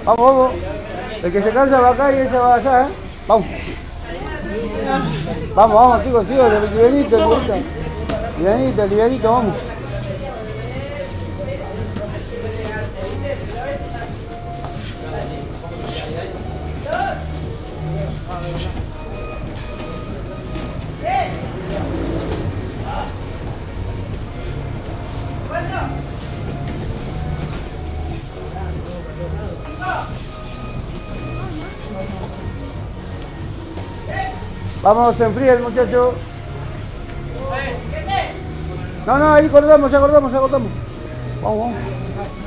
Vamos, vamos. El que se cansa va acá y ese va allá, ¿eh? Vamos. Vamos, vamos, chicos, chicos, livianito, livianito. Livianito, livianito, vamos. Vamos, se enfría el muchacho. No, no, ahí cortamos, ya cortamos, ya cortamos. Vamos, vamos.